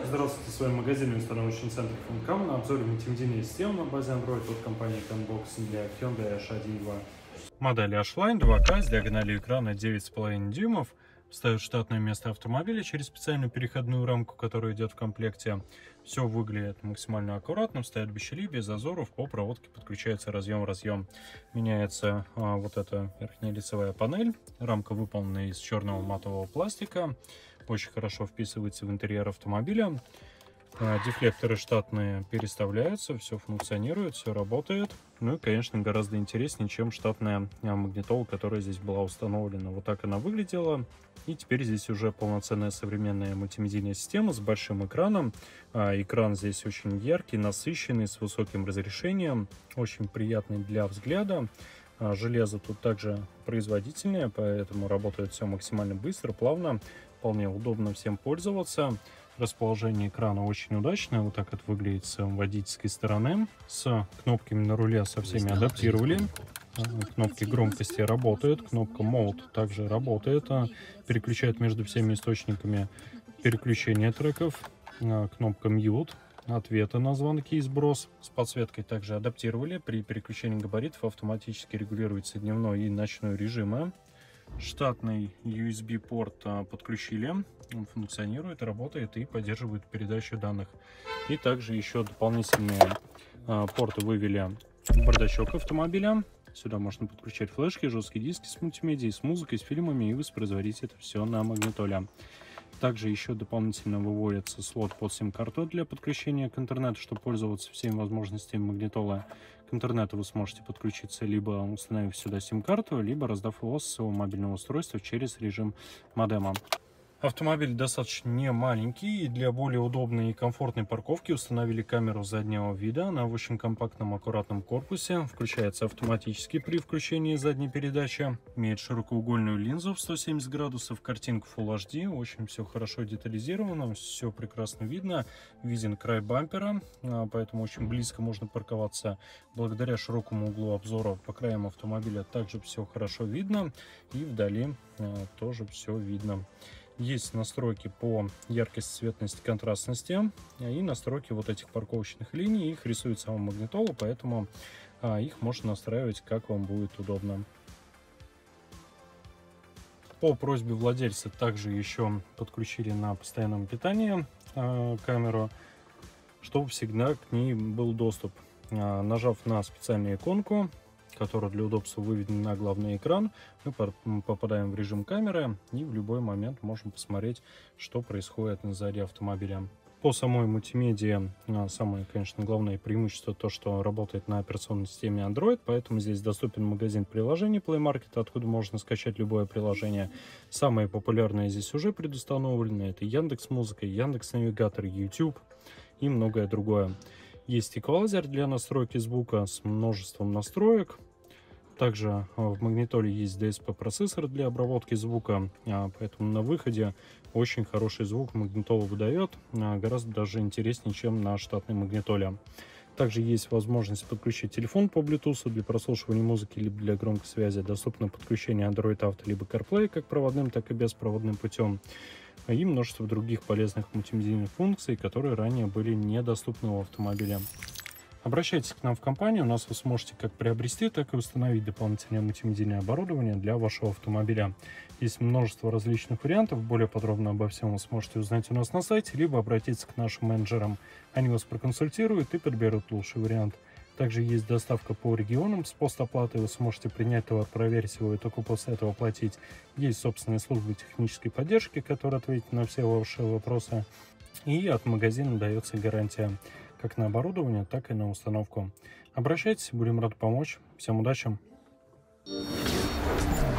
Здравствуйте, с вами магазин и установочный центр Funcom. На обзоре мультимедийной системы на базе Android от компании Canbox для Hyundai H1.2. Модель H-Line 2K с диагональю экрана 9,5 дюймов. Встает штатное место автомобиля через специальную переходную рамку, которая идет в комплекте. Все выглядит максимально аккуратно, встает без щелей, без зазоров. По проводке подключается разъем. Меняется вот эта верхняя лицевая панель. Рамка выполнена из черного матового пластика. Очень хорошо вписывается в интерьер автомобиля. Дефлекторы штатные переставляются, все функционирует, все работает. Ну и, конечно, гораздо интереснее, чем штатная магнитола, которая здесь была установлена. Вот так она выглядела. И теперь здесь уже полноценная современная мультимедийная система с большим экраном. Экран здесь очень яркий, насыщенный, с высоким разрешением, очень приятный для взгляда. Железо тут также производительное, поэтому работает все максимально быстро, плавно. Вполне удобно всем пользоваться. Расположение экрана очень удачное. Вот так это выглядит с водительской стороны. С кнопками на руле со всеми адаптировали. Кнопки громкости работают. Кнопка Mode также работает. Переключает между всеми источниками переключения треков. Кнопка Mute. Ответы на звонки и сброс. С подсветкой также адаптировали. При переключении габаритов автоматически регулируется дневной и ночной режимы. Штатный USB-порт подключили, он функционирует, работает и поддерживает передачу данных. И также еще дополнительные порты вывели в бардачок автомобиля. Сюда можно подключать флешки, жесткие диски с мультимедией, с музыкой, с фильмами и воспроизводить это все на магнитоле. Также еще дополнительно выводится слот под сим-карту для подключения к интернету, чтобы пользоваться всеми возможностями магнитолы. К интернету вы сможете подключиться, либо установив сюда сим-карту, либо раздав его с своего мобильного устройства через режим модема. Автомобиль достаточно не маленький, и для более удобной и комфортной парковки установили камеру заднего вида. Она в очень компактном, аккуратном корпусе. Включается автоматически при включении задней передачи. Имеет широкоугольную линзу в 170 градусов, картинку Full HD. Очень все хорошо детализировано, все прекрасно видно. Виден край бампера, поэтому очень близко можно парковаться. Благодаря широкому углу обзора по краям автомобиля также все хорошо видно. И вдали тоже все видно. Есть настройки по яркости, цветности, контрастности и настройки вот этих парковочных линий. Их рисует сама магнитола, поэтому их можно настраивать, как вам будет удобно. По просьбе владельца также еще подключили на постоянном питании камеру, чтобы всегда к ней был доступ. Нажав на специальную иконку, которая для удобства выведена на главный экран, мы попадаем в режим камеры и в любой момент можем посмотреть, что происходит сзади автомобиля. По самой мультимедиа самое, конечно, главное преимущество то, что работает на операционной системе Android, поэтому здесь доступен магазин приложений Play Market, откуда можно скачать любое приложение. Самые популярные здесь уже предустановлены: это Яндекс.Музыка, Яндекс.Навигатор, YouTube и многое другое. Есть эквалайзер для настройки звука с множеством настроек. Также в магнитоле есть DSP-процессор для обработки звука, поэтому на выходе очень хороший звук магнитола выдает, гораздо даже интереснее, чем на штатной магнитоле. Также есть возможность подключить телефон по Bluetooth для прослушивания музыки, либо для громкой связи. Доступно подключение Android Auto либо CarPlay как проводным, так и беспроводным путем. И множество других полезных мультимедийных функций, которые ранее были недоступны у автомобиля. Обращайтесь к нам в компанию, у нас вы сможете как приобрести, так и установить дополнительное мультимедийное оборудование для вашего автомобиля. Есть множество различных вариантов, более подробно обо всем вы сможете узнать у нас на сайте, либо обратиться к нашим менеджерам, они вас проконсультируют и подберут лучший вариант. Также есть доставка по регионам с постоплатой, вы сможете принять товар, проверить его и только после этого платить. Есть собственные службы технической поддержки, которые ответят на все ваши вопросы. И от магазина дается гарантия как на оборудование, так и на установку. Обращайтесь, будем рады помочь. Всем удачи!